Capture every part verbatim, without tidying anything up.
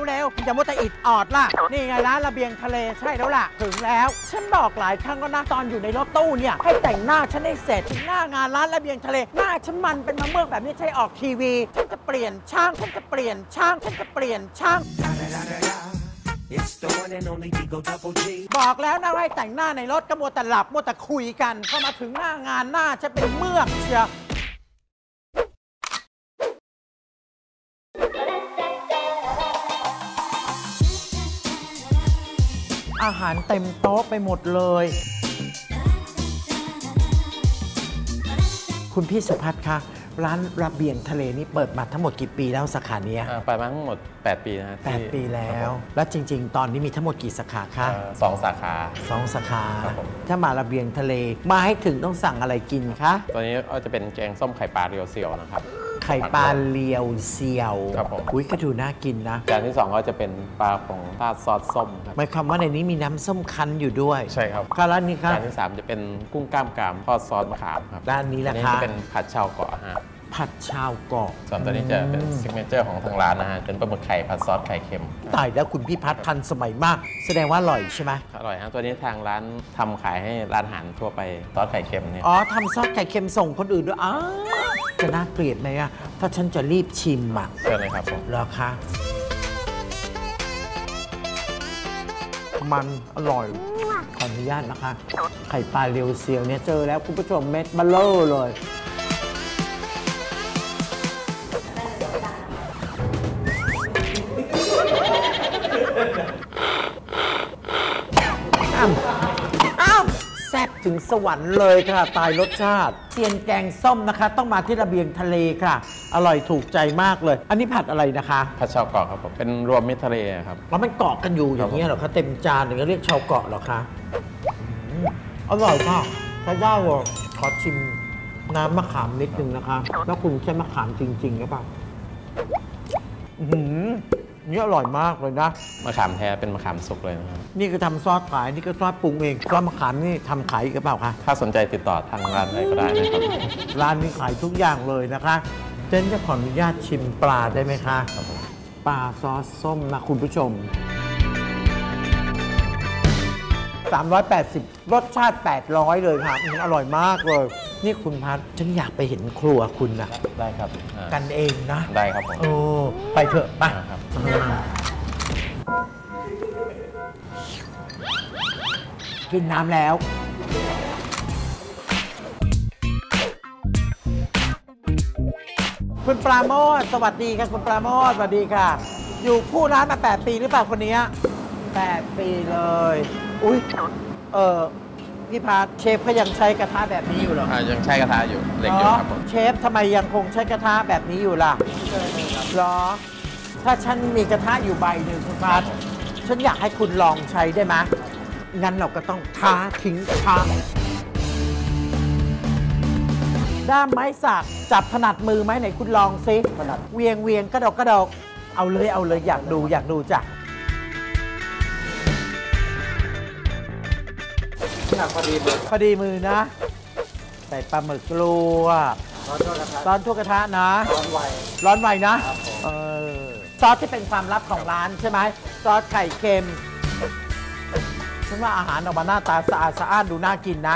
เร็วอย่ามัวแต่อิดออดล่ะนี่ไงร้านระเบียงทะเลใช่แล้วล่ะถึงแล้วฉันบอกหลายครั้งแล้วนะตอนอยู่ในรถตู้เนี่ยให้แต่งหน้าฉันให้เสร็จถึงหน้างานร้านระเบียงทะเลหน้าฉันมันเป็นมะม่วงแบบนี้ใช่ออกทีวีฉันจะเปลี่ยนช่างฉันจะเปลี่ยนช่างฉันจะเปลี่ยนช่างบอกแล้วนะว่าให้แต่งหน้าในรถก็มัวแต่หลับมัวแต่คุยกันพอมาถึงหน้างานหน้าจะเป็นเมือกเชียวอาหารเต็มโต๊ะไปหมดเลยคุณพี่สุพัฒน์คะร้านระเบียงทะเลนี่เปิดมาทั้งหมดกี่ปีแล้วสาขาเนี้ยเปิดมาทั้งหมดแปดปีนะแปดปีแล้วแล้วจริงๆตอนนี้มีทั้งหมดกี่สาขาคะสองสาขาสองสาขาถ้ามาระเบียงทะเลมาให้ถึงต้องสั่งอะไรกินคะตัวนี้ก็จะเป็นแกงส้มไข่ปลาเรียวเซียวนะครับไข่ปลาเรียวเซียวอุ้ยก็ดูน่ากินนะจานที่สองก็จะเป็นปลาผงราดซอสส้มครับหมายความว่าในนี้มีน้ำส้มคั้นอยู่ด้วยใช่ครับค่ะร้านนี้ครับจานที่สามจะเป็นกุ้งกล้ามกรามทอดซอสมะขามครับด้านนี้แหละครับอันนี้จะเป็นผัดชาวเกาะฮะผัดชาวเกาะส่วนตัวนี้จะเป็นซิกเนเจอร์ของทางร้านนะฮะเป็นปลาหมึกไข่ผัดซอสไข่เค็มตายแล้วคุณพี่พัฒน์ทันสมัยมากแสดงว่าอร่อยใช่ไหมอร่อยฮะตัวนี้ทางร้านทำขายให้ร้านอาหารทั่วไปซอสไข่เค็มเนี่ยอ๋อทำซอสไข่เค็มส่งคนอื่นด้วยอ๋อจะน่าเกลียดไหมอะถ้าฉันจะรีบชิมอะเชิญเลยครับผมเหรอคะมันอร่อยขออนุญาตนะคะไข่ปลาเรียวเซียวเนี่ยเจอแล้วคุณผู้ชมเม็ดเบลอเลยอ้าวแซ่บถึงสวรรค์เลยค่ะตายรสชาติเซียนแกงส้มนะคะต้องมาที่ระเบียงทะเลค่ะอร่อยถูกใจมากเลยอันนี้ผัดอะไรนะคะผัดชาวเกาะครับผมเป็นรวมมิตรทะเลครับแล้วมันเกาะกันอยู่อย่างนี้เหรอคะเต็มจานถึงจะเรียกชาวเกาะเหรอคะอร่อยมากใช้ได้เลยขอชิมน้ำมะขามนิดนึงนะคะแล้วคุณใช้มะขามจริงๆหรือเปล่านี่อร่อยมากเลยนะมะขามแท้เป็นมะขามสุกเลยนะครับนี่คือทำซอสขายนี่ก็ซอสปรุงเองซอสมะขามนี่ทำขายอีกหรือเปล่าคะถ้าสนใจติดต่อทางร้านได้ก็ได้นะครับร้านนี้ขายทุกอย่างเลยนะคะเจนจะขออนุญาตชิมปลาได้ไหมคะปลาซอสส้มนะคุณผู้ชมสามร้อยแปดสิบรสชาติแปดร้อยเลยค่ะมันอร่อยมากเลยนี่คุณพัฒน์ฉันอยากไปเห็นครัวคุณนะได้ครับกันเองนะได้ครับผมโอ้ไปเถอะไปกินน้ำแล้วคุณปราโมทสวัสดีค่ะคุณปราโมทสวัสดีค่ะอยู่คู่ร้านมาแปดปีหรือเปล่าคนนี้แปดปีเลยอุ้ยเออพี่พัฒน์เชฟเขายังใช้กระทะแบบนี้อยู่เหรออ่ายังใช้กระทะอยู่เหล็กอยู่ครับผมเชฟทำไมยังคงใช้กระทะแบบนี้อยู่ล่ะเหรอถ้าฉันมีกระทะอยู่ใบหนึ่งคุณพัฒน์ฉันอยากให้คุณลองใช้ได้ไหมงั้นเราก็ต้องท้าทิ้งกระทะด้ามไม้สักจับถนัดมือไหมไหนคุณลองซิถนัดเวียงเวียงกระดกกระดกเอาเลยเอาเลยอยากดูอยากดูจ้ะพอดีมือพอดีมือนะใส่ปลาหมึกลวกร้อนทั่วกระทะนะร้อนไวร้อนไวนะเออซอสที่เป็นความลับของร้านใช่ไหมซอสไข่เค็มฉันว่าอาหารออกมาหน้าตาสะอาดสะอ้านดูน่ากินนะ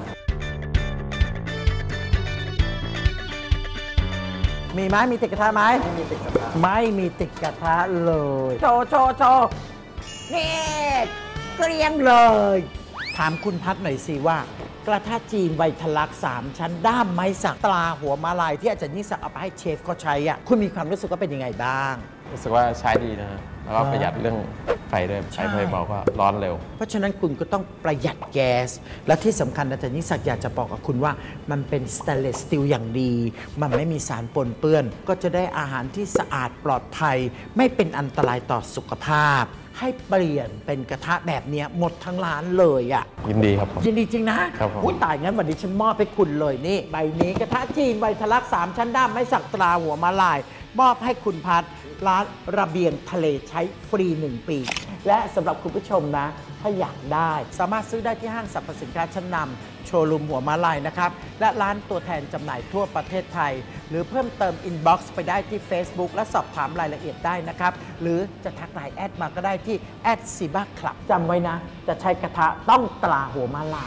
มีไหมมีติดกระทะไหมไม่มีติดกระทะไม่มีติดกระทะเลยโชว์โชว์โชว์นี่เกลี้ยงเลยถามคุณพัฒน์หน่อยสิว่ากระทะจีนไวทลักษณ์สามชั้นด้ามไม้สักตราหัวมาลายที่อาจารย์ยิ่งศักดิ์เอาไปให้เชฟเขาใช้อ่ะคุณมีความรู้สึกว่าเป็นยังไงบ้างรู้สึกว่าใช้ดีนะแล้วก็ประหยัดเรื่องไฟด้วยใช้ไฟเบาก็ร้อนเร็วเพราะฉะนั้นคุณก็ต้องประหยัดแก๊สและที่สำคัญอาจารย์ยิ่งศักดิ์อยากจะบอกกับคุณว่ามันเป็นสแตนเลสสตีลอย่างดีมันไม่มีสารปนเปื้อนก็จะได้อาหารที่สะอาดปลอดภัยไม่เป็นอันตรายต่อสุขภาพให้เปลี่ยนเป็นกระทะแบบนี้หมดทั้งร้านเลยอ่ะยินดีครับผมยินดีจริงนะครับอุ้ยตายงั้นวันนี้ฉันมอบให้คุณเลยนี่ใบนี้กระทะจีนไวทลักษณ์สามชั้นด้ามไม้สักตราหัวมาลายมอบให้คุณพัฒน์ร้านระเบียงทะเลใช้ฟรีหนึ่งปีและสำหรับคุณผู้ชมนะถ้าอยากได้สามารถซื้อได้ที่ห้างสรรพสินค้าชั้นนำโชว์รูมหัวมาลัยนะครับและร้านตัวแทนจำหน่ายทั่วประเทศไทยหรือเพิ่มเติมอินบ็อกซ์ไปได้ที่ Facebook และสอบถามรายละเอียดได้นะครับหรือจะทักไลน์แอดมาก็ได้ที่แอดซีบ้าคลับจำไว้นะจะใช้กระทะต้องตราหัวมาลาย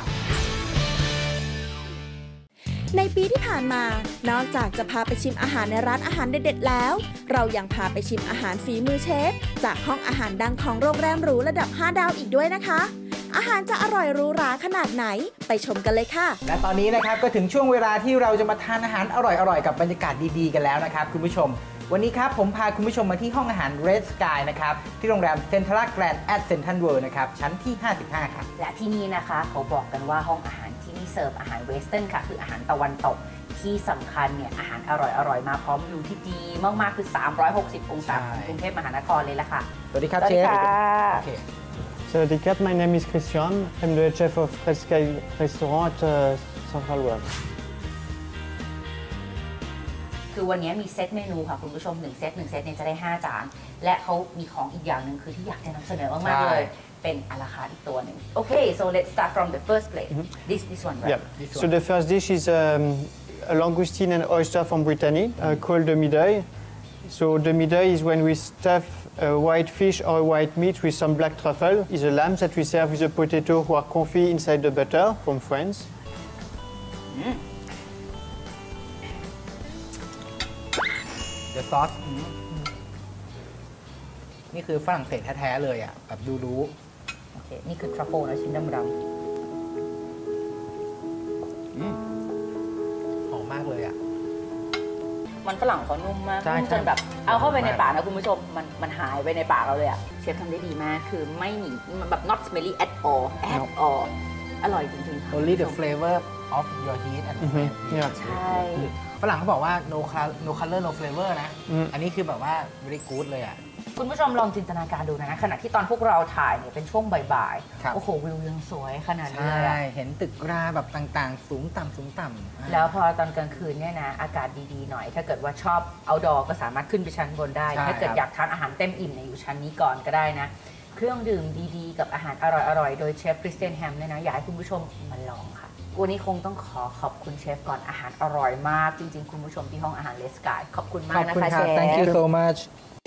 ในปีที่ผ่านมา นอกจากจะพาไปชิมอาหารในร้านอาหารเด็ดๆแล้ว เรายังพาไปชิมอาหารฝีมือเชฟจากห้องอาหารดังของโรงแรมหรูระดับห้าดาวอีกด้วยนะคะ อาหารจะอร่อยหรูหราขนาดไหนไปชมกันเลยค่ะและตอนนี้นะครับก็ถึงช่วงเวลาที่เราจะมาทานอาหารอร่อยๆกับบรรยากาศดีๆกันแล้วนะครับคุณผู้ชมวันนี้ครับผมพาคุณผู้ชมมาที่ห้องอาหาร Red Sky นะครับที่โรงแรม Central Grand at Central World นะครับชั้นที่ห้าสิบห้าครับและที่นี่นะคะเขาบอกกันว่าห้องอาหารที่นี่เสิร์ฟอาหารเวสเทิร์นค่ะคืออาหารตะวันตกที่สำคัญเนี่ยอาหารอร่อยๆมาพร้อมวิวที่ดีมากๆคือสามร้อยหกสิบองศาของกรุงเทพมหานครเลยล่ะค่ะสวัสดีครับเชฟ Sawadee krap, my name is Christian. I'm the chef of Red Sky Restaurant at uh, Central World. คือวันนี้มีเซตเมนูค่ะคุณผู้ชมหนึ่งเซตหนึ่งเซตเนี่ยจะได้ห้าจานและเขามีของอีกอย่างหนึ่งคือที่อยากจะนำเสนอมากๆเลยเป็นอาราคาร์ทอีกตัวหนึ่งโอเค so let's start from the first plate this this one right Yeah. So the first dish is um, a langoustine and oyster from Brittany uh, called the midday. So the midday is when we stuff a white fish or a white meat with some black truffle. It's a lamb that we serve with a potato who are confit inside the butter from France. Mm. The sauce นี่คือฝรั่งเศสแท้ๆเลยอ่ะแบบดูรู้โอเคนี่คือทรัฟเฟิลนะชิ้นดำหอมมากเลยอ่ะๆมันฝรั่งเขานุ่มมากใช่นุ่มจนแบบเอาเข้าไปในปากนะคุณผู้ชมมันมันหายไปในปากเราเลยอะเชฟทำได้ดีมากคือไม่มีมันแบบ not smelly at all at all อร่อยจริงๆค่ะ Only the flavor of your heat and flame Yeah. ใช่ฝรั่งเขาบอกว่า no color no color no flavor นะอืมอันนี้คือแบบว่า very good เลยอ่ะคุณผู้ชมลองจินตนาการดูนะขณะที่ตอนพวกเราถ่ายเนี่ยเป็นช่วงบ่ายครับๆโอ้โหวิวยังสวยขนาดนี้ใช่เลยอะเห็นตึกราแบบต่างๆ สูงต่ำสูงต่ำแล้วพอตอนกลางคืนเนี่ยนะอากาศดีๆหน่อย ถ้าเกิดว่าชอบ outdoor ก็สามารถขึ้นไปชั้นบนได้ใช่ถ้าเกิดครับอยากทานอาหารเต็มอิ่มเนี่ยอยู่ชั้นนี้ก่อนก็ได้นะเครื่องดื่มดีๆกับอาหารอร่อยๆโดยเชฟคริสเตียนแฮมเนี่ยนะอยากให้คุณผู้ชมมาลองค่ะวันนี้คงต้องขอขอบคุณเชฟก่อนอาหารอร่อยมากจริงๆคุณผู้ชมที่ห้องอาหารเลสกายขอบคุณมาขกอบนะคุณคะคเชรับฟ thank you so much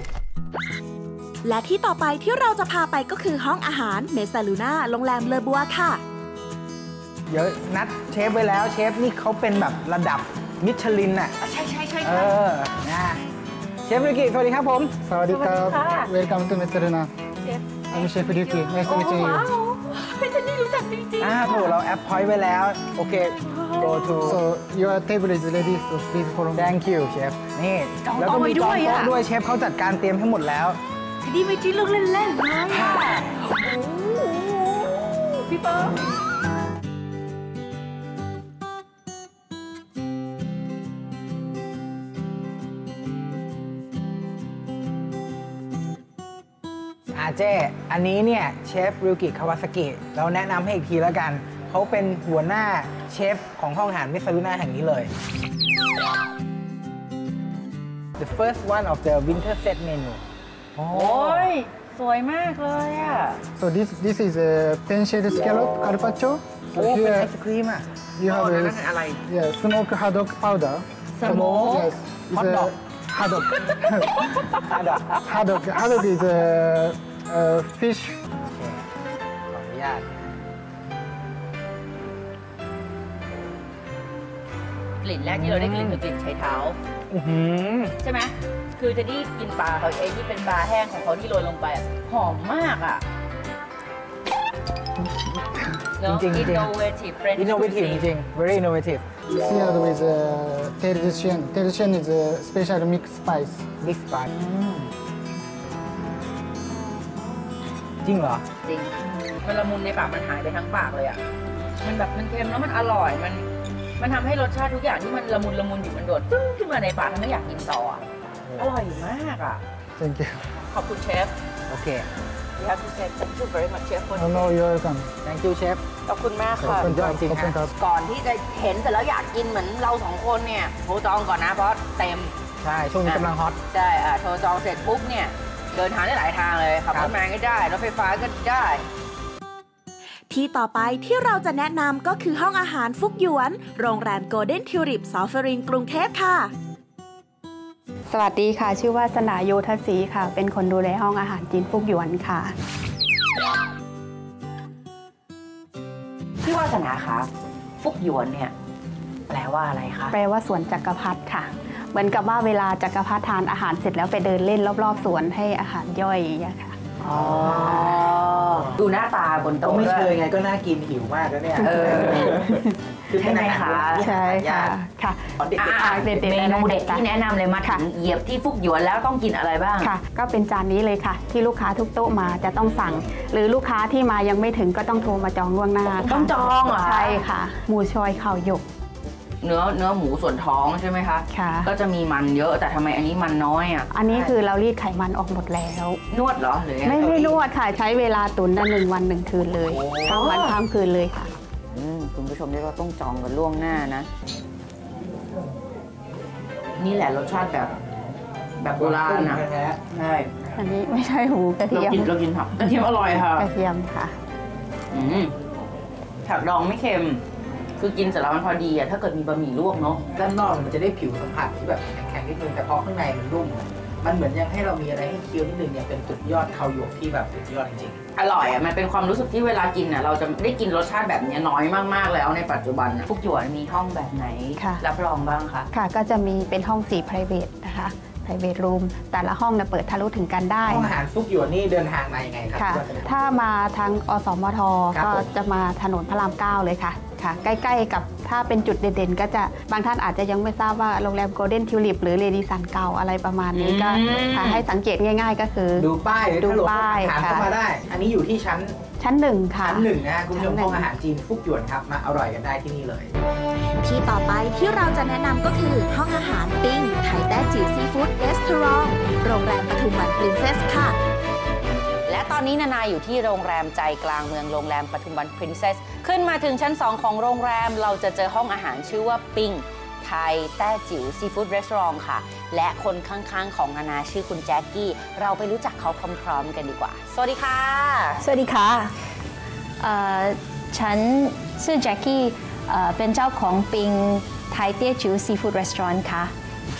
และที่ต่อไปที่เราจะพาไปก็คือห้องอาหารเมซาลูน่าโรงแรมเลอบัวค่ะเดี๋ยวนัดเชฟไว้แล้วเชฟนี่เขาเป็นแบบระดับมิชลินอ่ะใช่ใช่ใช่เออนะเชฟริกิสวัสดีครับผม Sawadee krap. Welcome to Mezzaluna. เชฟ I'm Chef Ryuki. Nice to meet you. เป็นที่นี่รู้จักจริงอ่าถูกเราแอปพอยต์ไว้แล้ว โอเค go to So your table is ready, so please follow me. thank you เชฟนี่ แล้วก็มีจองโต๊ะด้วยเชฟเขาจัดการเตรียมให้หมดแล้วๆดีไม่จริงเรื่องเล่นๆเลยอะโอ้โหพี่เปิ้ลอาเจ้อันนี้เนี่ยเชฟริวกิคาวาซากิเราแนะนำให้อีกทีแล้วกัน เขาเป็นหัวหน้าเชฟของห้องอาหารมิซารุน่าแห่งนี้เลย The first one of the winter set menu โอ้โอ้ยสวยมากเลยอ่ะ So this this is a pen shade scallop carpaccio. โอ้ So เป็นไอ here ศครีมอ่ะ you have นั่ a นอะไร yeah smoked haddock powder. Smoke? Yes. It's Hot a dog. haddock. อาดอก haddock. Haddock is a, a fish. ขออนุญาตกลิ่นแรกที่เราได้กลิ่นคือกลิ่นไชเท้าอื้อหือใช่ไหมคือจะได้กินปลาเขาเองที่เป็นปลาแห้งของเขาที่โรยลงไปอะหอมมากอ่ะเนอะจริงๆจริงๆ innovative French innovative จ cuisine ริงๆ very innovative Seared with uh, terre de chien. Terre de chien is a special mixed spice. big spice จริงเหรอจริงมันละมุนในปากมันหายไปทั้งปากเลยอ่ะมันแบบมันเค็มแล้วมันอร่อยมันมันทำให้รสชาติทุกอย่างที่มันละมุนละมุนอยู่มันโดดตึ้งขึ้นมาในปากทำให้อยากกินต่ออะอร่อยมากอ่ะ Thank you. ขอบคุณเชฟโอเค You have to say thank you very much chef for Oh no, you're welcome. thank you chef ขอบคุณมากค่ะ Open Enjoy cup, จริง open ฮะ cup. ก่อนที่จะเห็นเสร็จแล้วอยากกินเหมือนเราสองคนเนี่ยโทรจองก่อนนะเพราะเต็มใช่ ช่วงนี้กำลังฮอตใช่อ่ะโทรจองเสร็จปุ๊บเนี่ยเดินทางได้หลายทางเลยขับครัรบถมาก็ได้รถไฟฟ้าก็ได้ที่ต่อไปที่เราจะแนะนำก็คือห้องอาหารฟุกหยวนโรงแรมโกลเด้นทิวลิปซอฟเฟอริงกรุงเทพค่ะสวัสดีค่ะชื่อว่าสนาโยธศรีค่ะเป็นคนดูแลห้องอาหารจีนฟุกหยวนค่ะพี่วาสนาคะฟุกหยวนเนี่ยแปลว่าอะไรคะแปลว่าสวนจักรพรรดิค่ะเหมือนกับว่าเวลาจักรพรรดิทานอาหารเสร็จแล้วไปเดินเล่นรอบๆสวนให้อาหารย่อยอย่างเงี้ยค่ะอ๋อดูหน้าตาบนโต๊ะไม่เคยไงก็น่ากินหิวมากแล้วเนี่ยใช่ไหมคะใช่ค่ะค่ะเด็ดๆเมนูเด็ดที่แนะนำเลยมาถึงเหยียบที่ฟุกหยวนแล้วต้องกินอะไรบ้างค่ะก็เป็นจานนี้เลยค่ะที่ลูกค้าทุกโต๊ะมาจะต้องสั่งหรือลูกค้าที่มายังไม่ถึงก็ต้องโทรมาจองล่วงหน้าต้องจองเหรอใช่ค่ะหมูชอยข้าวหยกเนื้อเนื้อหมูส่วนท้องใช่ไหมคะค่ะก็จะมีมันเยอะแต่ทำไมอันนี้มันน้อยอ่ะอันนี้คือเรารีดไขมันออกหมดแล้วนวดเหรอหรือไม่ไม่นวดค่ะใช้เวลาตุ๋นได้หนึ่งวันหนึ่งคืนเลยทั้งวันทั้งคืนเลยค่ะคุณผู้ชมได้ว่าต้องจองกันล่วงหน้านะนี่แหละรสชาติแบบแบบโบราณนะใช่อันนี้ไม่ใช่หมูกระเทียมเรากินเรากินผักกระเทียมอร่อยค่ะกระเทียมค่ะอืมผักดองไม่เค็มคือกินเสร็จแล้วมันพอดีอะถ้าเกิดมีบะหมี่ลวกเนาะด้านนอกมันจะได้ผิวสัมผัสที่แบบแข็งๆนิดนึงแต่พอข้างในมันนุ่มมันเหมือนยังให้เรามีอะไรให้เคี้ยวนิดนึงเนี่ยเป็นสุดยอดข้าวหยกที่แบบสุดยอดจริงๆอร่อยอะมันเป็นความรู้สึกที่เวลากินอะเราจะได้กินรสชาติแบบนี้น้อยมากๆแล้วในปัจจุบันฟุกหยวนมีห้องแบบไหนรับรองบ้างคะค่ะก็จะมีเป็นห้องสี่ private นะคะ private room แต่ละห้องเนี่ยเปิดทะลุถึงกันได้ห้องอาหารฟุกหยวนนี่เดินทางมายังไงครับถ้ามาทางอสมทก็จะมาถนนพระรามเก้าเลยค่ะค่ะใกล้ๆกับถ้าเป็นจุดเด่นๆก็จะบางท่านอาจจะยังไม่ทราบว่าโรงแรมโกลเด้นทิวลิปหรือเลดี้ซันเก่าอะไรประมาณนี้ก็ให้สังเกตง่ายๆก็คือดูป้ายหรือดูป้ายถามเข้ามาได้อันนี้อยู่ที่ชั้นชั้นหนึ่งค่ะชั้นหนึ่งนะคุณผู้ชมห้องอาหารจีนฟุกหยวนครับมาอร่อยกันได้ที่นี่เลยที่ต่อไปที่เราจะแนะนำก็คือห้องอาหารปิ้งไทยแต้จิ๋วซีฟู้ดเรสทอรองโรงแรมปทุมวันปรินเซสค่ะและตอนนี้นานาอยู่ที่โรงแรมใจกลางเมืองโรงแรมปทุมวันปรินเซสขึ้นมาถึงชั้นสองของโรงแรมเราจะเจอห้องอาหารชื่อว่าปิ้งไทยแต้จิ๋วซีฟู้ดรีสอร์ทค่ะและคนข้างๆของนานาชื่อคุณแจ็คกี้เราไปรู้จักเขาพร้อมๆกันดีกว่าสวัสดีค่ะสวัสดีค่ะฉันชื่อแจ็คกี้เป็นเจ้าของปิ้งไทยแต้จิ๋วซีฟู้ดรีสอร์ทค่ะ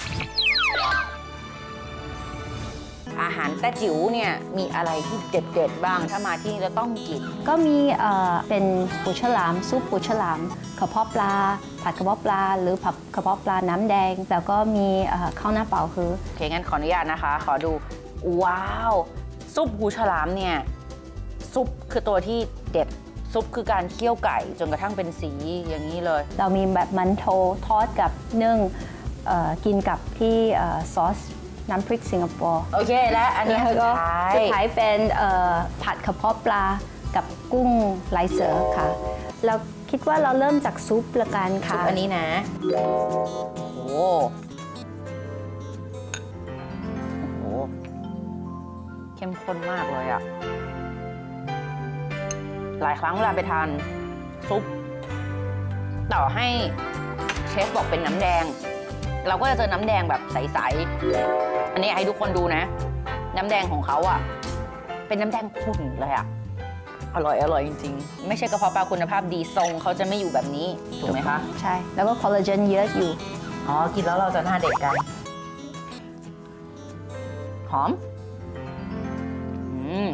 อาหารแต้จิ๋วเนี่ยมีอะไรที่เด็ดๆบ้างถ้ามาที่นี่เราต้องกินก็มีเป็นปูฉลามซุปปูฉลามกระเพาะปลาผัดกระเพาะปลาหรือผัดกระเพาะปลาน้ำแดงแล้วก็มีข้าวหน้าเปล่าคือโอเคงั้นขออนุญาตนะคะขอดูว้าวซุปปูฉลามเนี่ยซุปคือตัวที่เด็ดซุปคือการเคี่ยวไก่จนกระทั่งเป็นสีอย่างนี้เลยเรามีแบบมันโถทอดกับนึ่งกินกับที่ซอสน้ำพริกสิงคโปร์โอเคและอันนี้สุดท้ายสุดท้ายเป็นผัดกระเพาะปลากับกุ้งไลเซอร์ค่ะเราคิดว่าเราเริ่มจากซุปละกันค่ะซุปอันนี้นะโอ้โหเข้มข้นมากเลยอ่ะหลายครั้งเวลาไปทานซุปต่อให้เชฟบอกเป็นน้ำแดงเราก็จะเจอน้ำแดงแบบใสๆอันนี้ให้ทุกคนดูนะน้ำแดงของเขาอ่ะเป็นน้ำแดงขุ่นเลยอ่ะอร่อยอร่อยจริงๆไม่ใช่กระเพาะปลาคุณภาพดีทรงเขาจะไม่อยู่แบบนี้ถูกไหมคะใช่แล้วก็คอลลาเจนเยอะอยู่อ๋อกินแล้วเราจะหน้าเด็กกันหอมอืม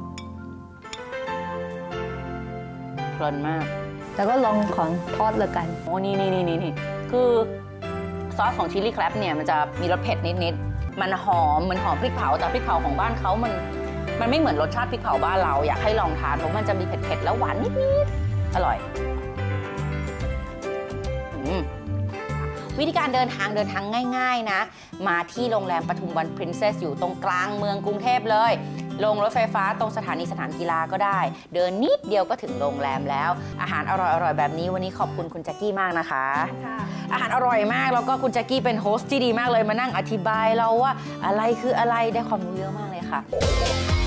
เพลินมากแล้วก็ลองของทอดเลยกันโอ้นี่นี่นี่นี่คือซอสของชิลลี่แครบเนี่ยมันจะมีรสเผ็ดนิดๆมันหอมเหมือนหอมพริกเผาแต่พริกเผาของบ้านเขามันมันไม่เหมือนรสชาติพริกเผาบ้านเราอยากให้ลองทานเพราะมันจะมีเผ็ดๆแล้วหวานนิดๆอร่อยวิธีการเดินทางเดินทางง่ายๆนะมาที่โรงแรมปทุมวันปรินเซสอยู่ตรงกลางเมืองกรุงเทพเลยลงรถไฟฟ้าตรงสถานีสนามกีฬาก็ได้เดินนิดเดียวก็ถึงโรงแรมแล้วอาหารอร่อยๆแบบนี้วันนี้ขอบคุณคุณแจ็คกี้มากนะคะอาหารอร่อยมากแล้วก็คุณแจ็คกี้เป็นโฮสต์ที่ดีมากเลยมานั่งอธิบายเราว่าอะไรคืออะไรได้ความรู้เยอะมากเลยค่ะ